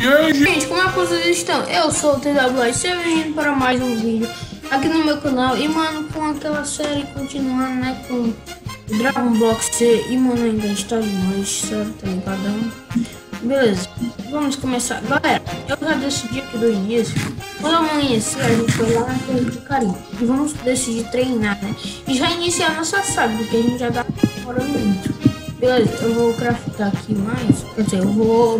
E aí, Gente, como é que vocês estão? Eu sou o TW, seja bem-vindo para mais um vídeo aqui no meu canal. E mano, com aquela série continuando, né, com Dragon Block C. E mano, ainda está demais, sério, tá ligado? Beleza, vamos começar. Galera, eu já decidi aqui do início. Quando amanhecer, a gente vai lá na Torre de Carinho e vamos decidir treinar, né? E já iniciar nossa saga, porque a gente já tá demorando muito. Beleza, eu vou craftar aqui mais. Quer dizer, eu vou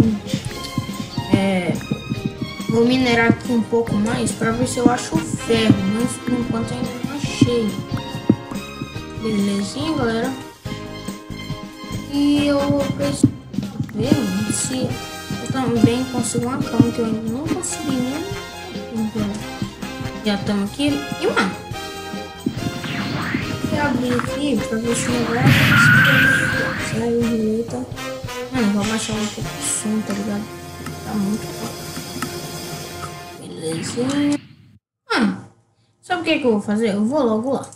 minerar aqui um pouco mais para ver se eu acho ferro, mas por enquanto ainda não achei. Belezinha, galera. E eu vou precisar ver se eu também consigo uma cama, que eu ainda não consegui nem. Já estamos aqui. E mano, vou abrir aqui para ver se o negócio sai direita. Mano, vou baixar um pouco o som, tá ligado? Tá muito bom. Belezinha. Mano, sabe o que eu vou fazer? Eu vou logo lá.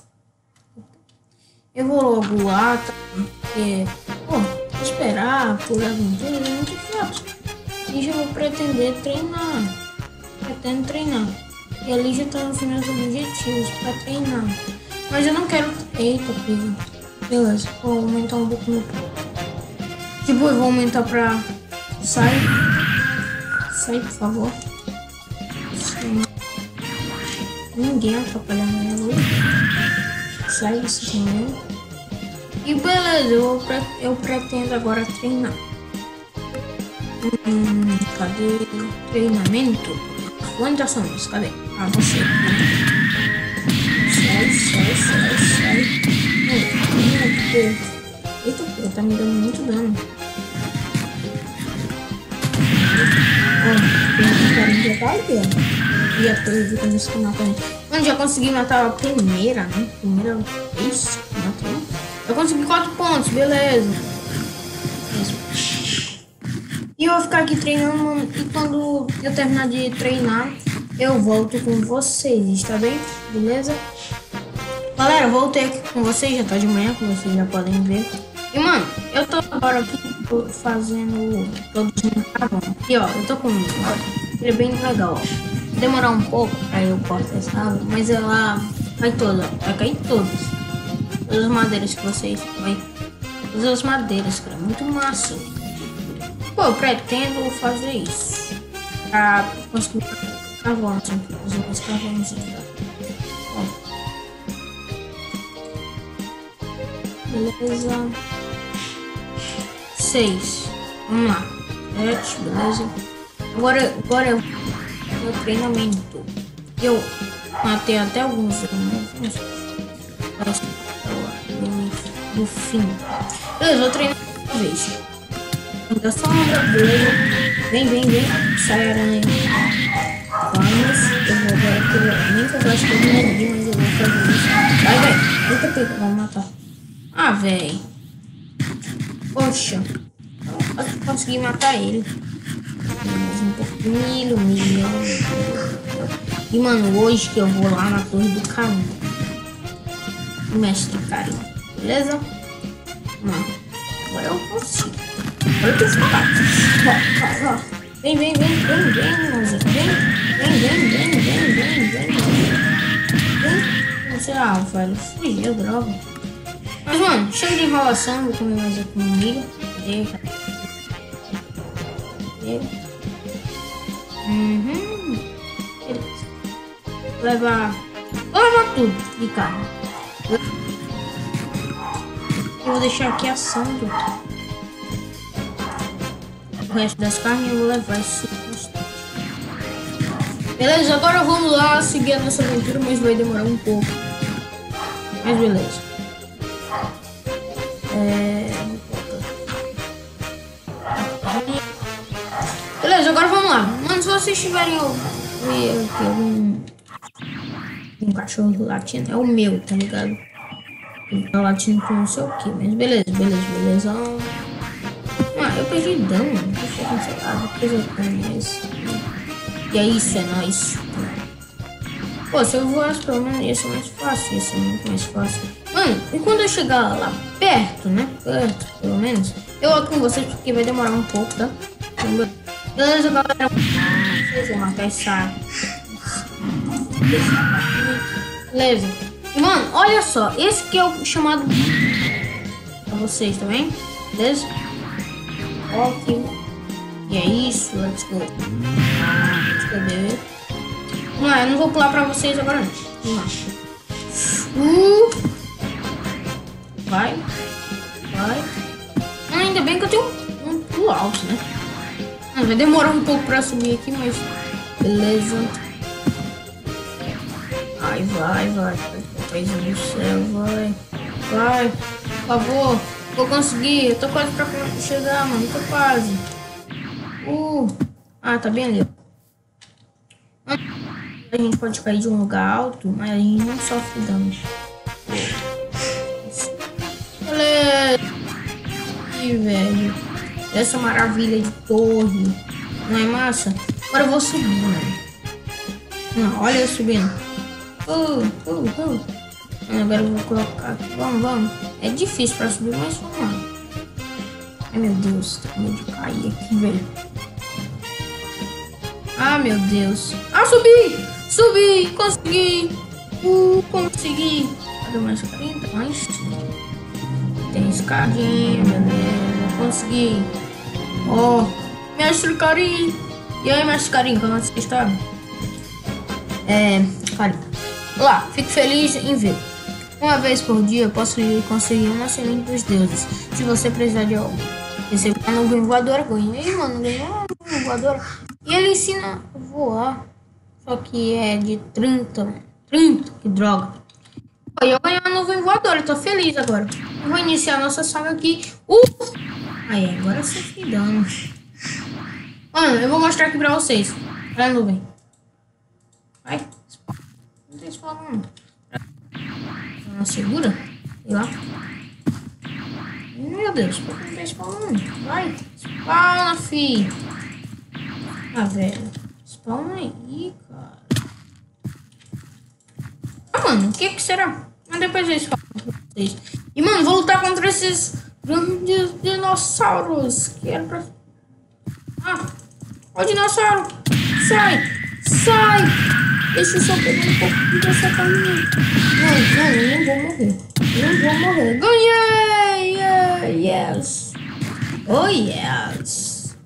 Tá? Porque, pô, esperar por aventura é muito chato. E já vou pretender treinar. Pretendo treinar. E ali já estão os meus objetivos pra treinar. Mas eu não quero. Eita, pega. Beleza, vou aumentar um pouco meu. Tipo, eu vou aumentar pra. Sai, por favor. Ninguém atrapalhando minha luz. Sai isso também. E beleza, eu pretendo agora treinar. Cadê treinamento? Onde tá somos? Cadê? Ah, você. Sai. Eita, pô, tá me dando muito dano. Ó, já tá ali, ó. E a torre de cabeça que mata a gente. Mano, já consegui matar a primeira, né? Primeira vez que matou. Eu consegui 4 pontos, beleza. E eu vou ficar aqui treinando, mano. E quando eu terminar de treinar, eu volto com vocês, tá bem? Beleza? Galera, voltei aqui com vocês. Já tá de manhã, como vocês já podem ver. E, mano, eu tô agora aqui fazendo todos os carvão. E, ó, eu tô com ele é bem legal, ó. Demorar um pouco pra eu cortar essa árvore, mas ela vai toda, ó. Vai cair todas. Todas as madeiras que vocês... Todas as madeiras, cara. Muito massa. Pô, eu pretendo fazer isso. Pra conseguir carvão, assim. Fazer mais carvão, assim. Ó. Beleza. 6. Vamos lá. 7, beleza. Agora eu vou treinamento. Eu matei até alguns no fim. Beleza, vou treinar uma vez. Da sombra, beleza. Vem. Sai aranha. Vamos. Eu vou agora criar. Nem que eu gosto de energia, mas eu vou fazer isso. Vai, velho. Eita, pega. Vamos matar. Ah, velho. Poxa. Eu consegui matar ele. Um pouquinho, milhão. E, mano, hoje que eu vou lá na Torre do Carinho. Mestre Carinho. Beleza? Mano. Agora eu consigo. Agora eu tô ficando. Vem, moça. Vem. Não sei lá, velho. Fugiu, droga. Mas, mano, chega de enrolação. Vou comer mais aqui no milho. Vou levar tudo de carne. Eu vou deixar aqui a sangue. O resto das carnes eu vou levar esse bastante. Beleza, agora vamos lá seguir a nossa aventura, mas vai demorar um pouco. Mas beleza. Beleza, agora vamos lá. Mano, se vocês tiverem algum cachorro latindo, é o meu, tá ligado? Ele tá latindo com não sei o que, mas beleza. Ah, eu perdi dano, não sei cancelado, coisa mais. E é isso, é nóis. Pô, se eu voasse pelo menos ia ser mais fácil, ia ser muito mais fácil. Mano, e quando eu chegar lá perto, né? Perto, pelo menos, eu volto com vocês porque vai demorar um pouco, tá? Beleza, galera? Vocês vão matar esse saco. Beleza. E, mano, olha só. Esse aqui é o chamado... Pra vocês, tá vendo? Beleza? Ok. E é isso. Let's go. Cadê? Vamos lá, eu não vou pular pra vocês agora não. Vamos lá. Vai. Vai. Ainda bem que eu tenho um pulo alto, né? Vai demorar um pouco pra subir aqui, mas... Beleza. Vai. País do céu, vai. Vai. Por favor. Vou conseguir. Eu tô quase pra chegar, mano. Tô quase. Ah, tá bem ali. A gente pode cair de um lugar alto, mas a gente não sofre danos. Beleza. Ih, velho. Essa maravilha de torre. Não é massa? Agora eu vou subir, mano. Não, olha eu subindo. Agora eu vou colocar aqui. Vamos. É difícil pra subir, mas vamos lá. Ai, meu Deus. Tô com medo de cair aqui, velho. Ah, meu Deus. Ah, subi. Consegui. Consegui. Cadê mais escadinha? Tem escadinha, beleza. Consegui. Mestre Carinho. E aí, Mestre Carinho, como você está? Carinho. Olá, fico feliz em ver. Uma vez por dia posso conseguir uma semente dos deuses. Se você precisar de algo. Receba uma nuvem voadora. Ganhei, mano. Ganhei uma nuvem voadora. E ele ensina a voar. Só que é de 30. 30, que droga. E eu ganhei uma nuvem voadora. Tô feliz agora. Eu vou iniciar a nossa saga aqui. Aí, agora sim que dano. Mano, eu vou mostrar aqui pra vocês. Olha a nuvem. Vai. Não tem spawn não. Ela segura? Sei lá. Meu Deus, por que não tem spawn não? Vai. Spawna, fi. Ah, velho. Spawna aí, cara. Ah, mano, o que será? Mas depois eu falo pra vocês. E, mano, vou lutar contra esses grandes dinossauros. Que era pra... Ó, dinossauro. Sai. Deixa eu só pegar um pouco dessa caminha. Não, eu não vou morrer. Ganhei! Yes! Oh, yes!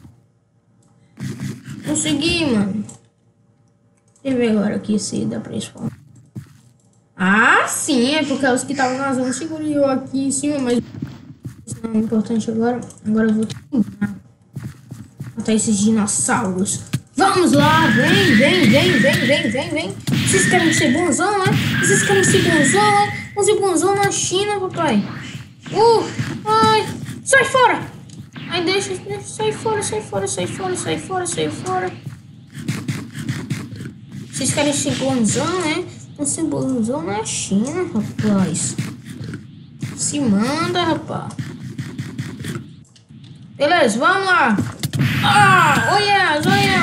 Consegui, mano. Deixa eu ver agora aqui se dá pra spawnar. Ah, sim, é porque os que estavam na zona segurei eu aqui em cima, mas isso não é importante agora. Agora eu vou tentar matar esses dinossauros. Vamos lá, vem. Vocês querem ser bonzão, né? Vamos ser bonzão na China, papai. Ai, sai fora. Ai, deixa, sai fora. Vocês querem ser bonzão, né? Vamos ser bonzão na China, rapaz. Se manda, rapaz. Beleza, vamos lá. Olha.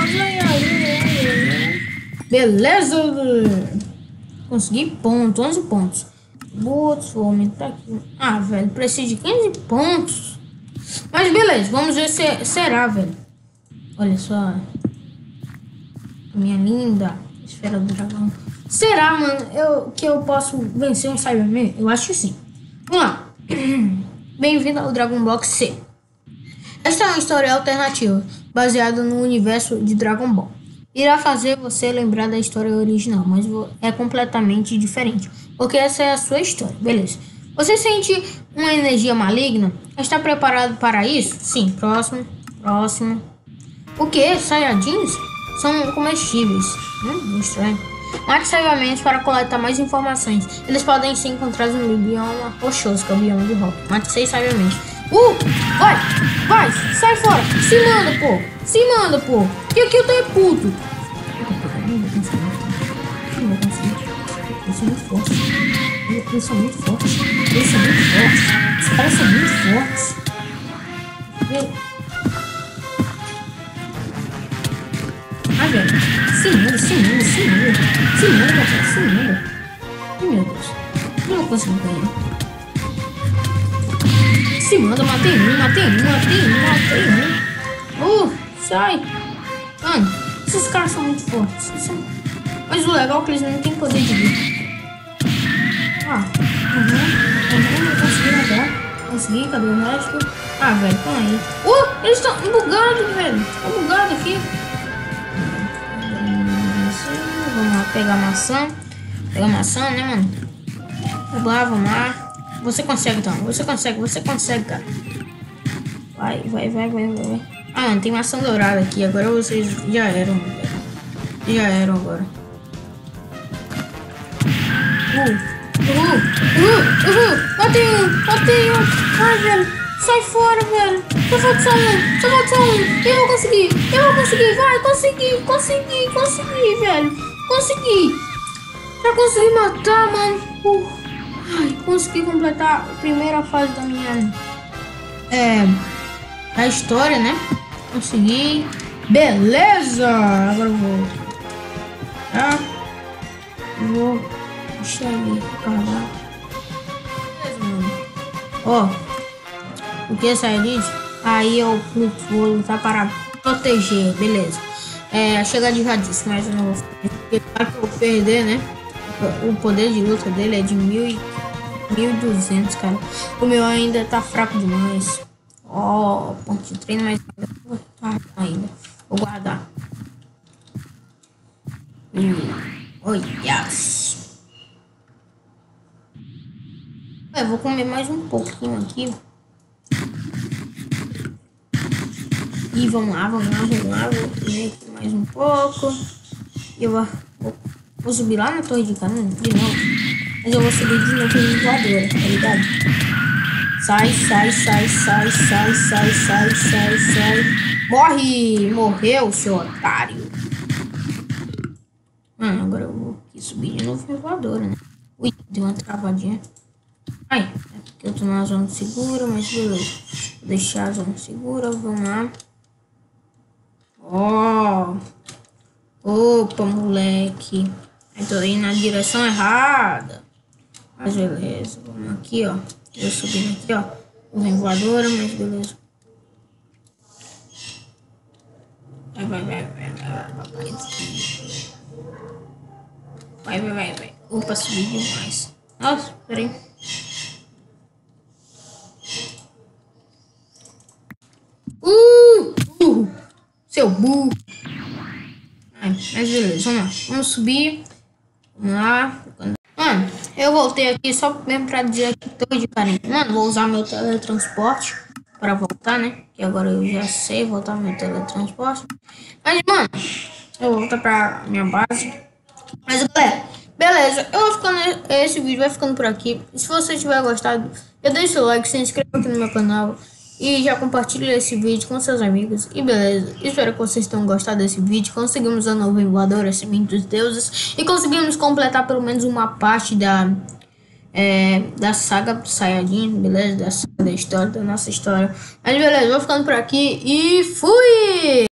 Beleza. Consegui ponto, 11 pontos. Vou aumentar aqui. Ah, velho, preciso de 15 pontos. Mas beleza, vamos ver se será, velho. Olha só. Minha linda esfera do dragão. Será, mano, que eu posso vencer um Cyberman? Eu acho que sim. Vamos lá. Bem-vindo ao Dragon Block C. Esta é uma história alternativa, baseada no universo de Dragon Ball. Irá fazer você lembrar da história original, mas é completamente diferente, porque essa é a sua história, beleza? Você sente uma energia maligna? Está preparado para isso? Sim, próximo. O que? Saiyajins? São comestíveis. Estranho. Mate sabiamente para coletar mais informações. Eles podem ser encontrados no bioma rochoso, que é o bioma de rock. Mate 6 sabiamente. Vai, sai fora. Se manda, pô. Que aqui eu tô puto. Não vou conseguir. Eu sou muito forte. Eles são muito fortes. Os caras são muito fortes. Ah, velho. Se manda, papai. Ai, meu Deus. Não vou conseguir ganhar. Se manda, matei um. sai. Mano, esses caras são muito fortes. Mas o legal é que eles não têm poder de vida. Eu consegui matar. Consegui, cadê o resto? Ah, velho, calma aí. Eles estão bugados, velho. Tá bugado aqui. Vamos lá, pegar maçã. Pegar maçã, né, mano? Vamos lá. Você consegue, então. Você consegue, cara. Vai. Ah, mano, tem maçã dourada aqui. Agora vocês já eram, velho. Já eram agora. Matei um. Ai, velho. Sai fora, velho. Só falta só um. Eu vou conseguir. Vai, consegui, velho. Consegui. Já consegui matar, mano. Ai, consegui completar a primeira fase da minha... da história, né? Consegui. Beleza. Agora eu vou... Vou deixar ele carregar. Beleza, mano. Ó. O que sai disso? Aí eu vou lutar para proteger, beleza. Chega de radice, mas eu não vou fazer. Porque para que eu perder, né? O poder de luta dele é de 1200, cara. O meu ainda tá fraco demais. Ó, ponto de treino, mas ainda. Vou guardar. Yes. Eu vou comer mais um pouquinho aqui. E vamos lá, vou comer aqui mais um pouco. E eu vou subir lá na torre de canhão de novo. Mas eu vou subir de novo no voador, tá ligado? Sai. Morreu, seu otário. Mano, agora eu vou aqui subir de novo no voador, né? Ui, deu uma travadinha. Ai, aqui eu tô na zona segura, mas beleza. Vou deixar a zona segura, vamos lá. Opa, moleque. Eu tô indo na direção errada. Mas beleza, vamos aqui, ó. Eu subindo aqui, ó. Vem voadora, mas beleza. Vai. Opa, subi demais. Nossa, peraí. Seu burro. Mas beleza, vamos lá. Vamos subir. Vamos lá. Mano, eu voltei aqui só mesmo pra dizer que tô de carinho. Mano, vou usar meu teletransporte pra voltar, né? Que agora eu já sei voltar meu teletransporte. Mas, mano, eu vou voltar pra minha base. Mas, galera, beleza. Eu vou ficando... Esse vídeo vai ficando por aqui. Se você tiver gostado, já deixa o like, se inscreva aqui no meu canal. E já compartilha esse vídeo com seus amigos. E beleza, espero que vocês tenham gostado desse vídeo. Conseguimos a nuvem voadora, semente dos deuses. E conseguimos completar pelo menos uma parte da saga do Saiyajin, beleza? Da saga da história, da nossa história. Mas beleza, vou ficando por aqui e fui!